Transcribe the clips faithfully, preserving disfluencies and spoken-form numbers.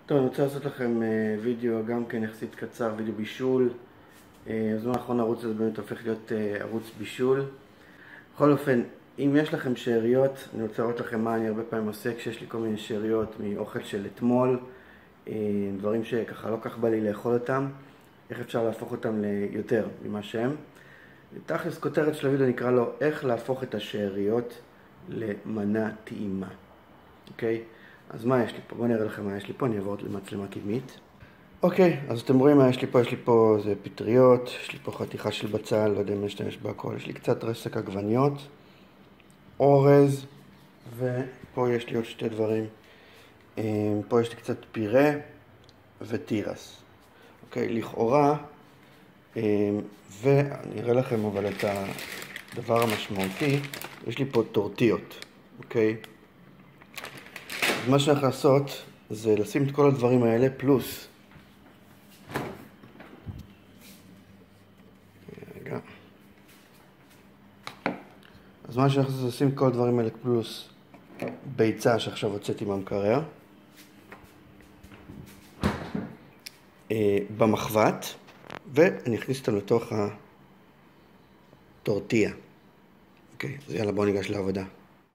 טוב, אני רוצה לעשות לכם וידאו גם כן יחסית קצר, וידאו בישול. בזמן האחרון הערוץ הזה באמת הופך להיות ערוץ בישול. בכל אופן, אם יש לכם שאריות, אני רוצה לראות לכם מה אני הרבה פעמים עושה כשיש לי כל מיני שאריות מאוכל של אתמול, דברים שככה לא כך בא לי לאכול אותם, איך אפשר להפוך אותם ליותר ממה שהם. תכלס כותרת של הוידאו נקרא לו איך להפוך את השאריות למנה טעימה. אוקיי? אז מה יש לי פה? בואו נראה לכם מה יש לי פה, אני אעבור למצלמה קדמית. אוקיי, אז אתם רואים מה יש לי פה, יש לי פה זה פטריות, יש לי פה חתיכה של בצל, לא יודע אם להשתמש בהכל, יש לי קצת רסק עגבניות, אורז, ופה יש לי עוד שתי דברים. פה יש לי קצת פירה ותירס. אוקיי, לכאורה, ואני אראה לכם אבל את הדבר המשמעותי, יש לי פה טורטיות, אוקיי? אז מה שאני הולך לעשות זה לשים את כל הדברים האלה פלוס. רגע. אז מה שאני הולך לעשות זה לשים את כל הדברים האלה פלוס ביצה שעכשיו הוצאתי מהמקרר. במחבת, ואני אכניס אותם לתוך הטורטיה. אוקיי, אז יאללה בואו ניגש לעבודה.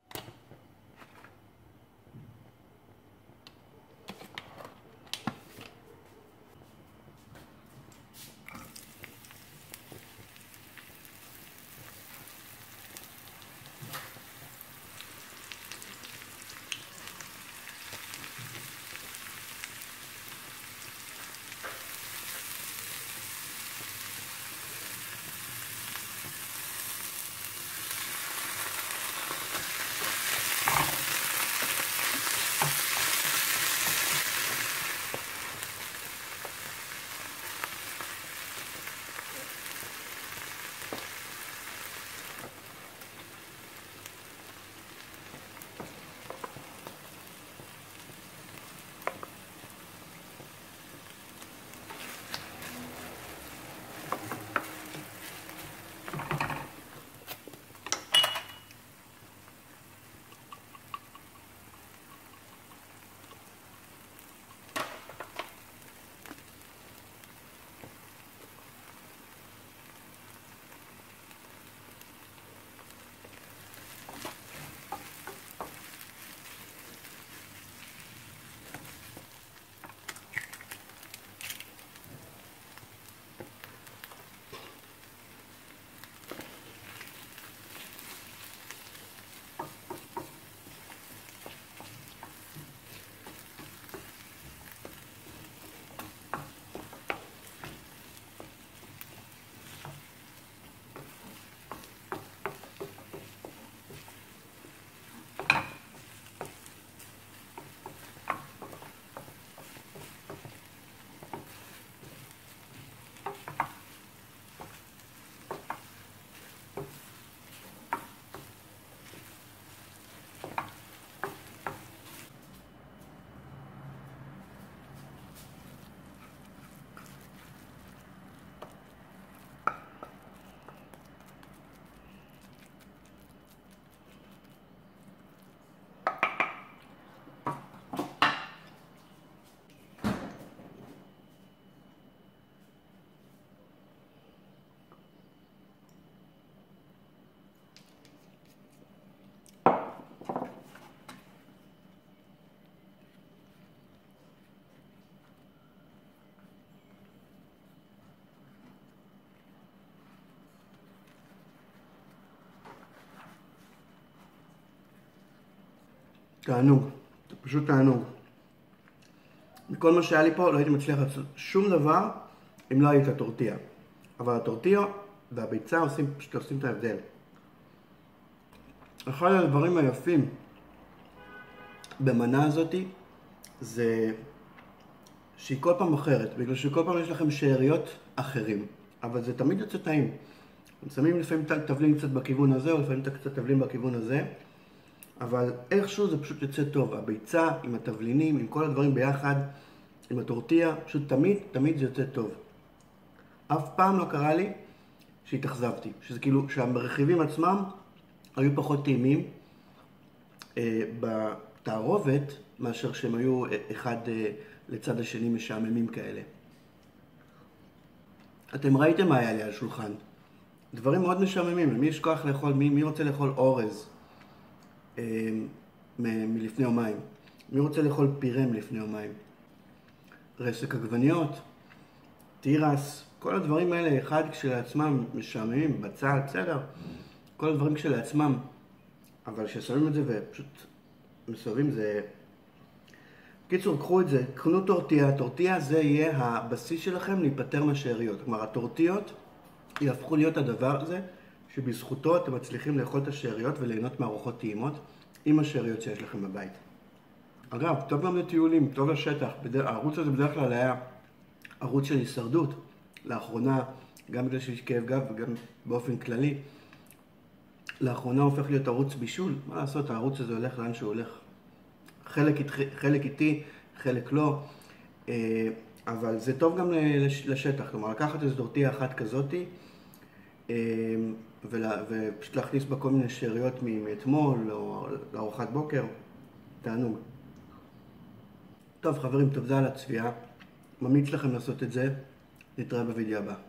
תענוג, זה פשוט תענוג. מכל מה שהיה לי פה לא הייתי מצליח לעשות שום דבר אם לא הייתה טורטיה. אבל הטורטיה והביצה עושים, פשוט עושים את ההבדל. אחד הדברים היפים במנה הזאת זה שהיא כל פעם אחרת, בגלל שכל פעם יש לכם שאריות אחרים, אבל זה תמיד יוצא טעים. אתם שמים לפעמים תבלין קצת בכיוון הזה, או לפעמים קצת תבלין בכיוון הזה, אבל איכשהו זה פשוט יוצא טוב. הביצה עם התבלינים, עם כל הדברים ביחד, עם הטורטיה, פשוט תמיד, תמיד זה יוצא טוב. אף פעם לא קרה לי שהתאכזבתי, שזה כאילו שהרכיבים עצמם היו פחות טעימים. בתערובת מאשר שהם היו אחד לצד השני משעממים כאלה. אתם ראיתם מה היה לי על השולחן. דברים מאוד משעממים. למי יש כוח לאכול? מי, מי רוצה לאכול אורז אה, מ- מלפני יומיים? מי רוצה לאכול פירה מלפני יומיים? רסק עגבניות, תירס, כל הדברים האלה, אחד כשלעצמם משעממים, בצל, בסדר. כל הדברים כשלעצמם. אבל כששמים את זה ופשוט מסובבים זה... בקיצור, קחו את זה, קנו טורטיה, טורטיה זה יהיה הבסיס שלכם להיפטר מהשאריות. כלומר, הטורטיות יהפכו להיות הדבר הזה שבזכותו אתם מצליחים לאכול את השאריות וליהנות מארוחות טעימות עם השאריות שיש לכם בבית. אגב, טוב גם לטיולים, טוב לשטח. הערוץ הזה בדרך כלל היה ערוץ של הישרדות. לאחרונה, גם בגלל שיש כאב גב וגם באופן כללי, לאחרונה הופך להיות ערוץ בישול. מה לעשות, הערוץ הזה הולך לאן שהוא הולך. חלק, חלק איתי, חלק לא, אבל זה טוב גם לשטח. כלומר, לקחת איזו טורטיה אחת כזאתי, ופשוט להכניס בה כל מיני שאריות מאתמול או לארוחת בוקר, תענוג. טוב חברים, תודה על הצפייה. ממליץ לכם לעשות את זה. נתראה בווידאו הבא.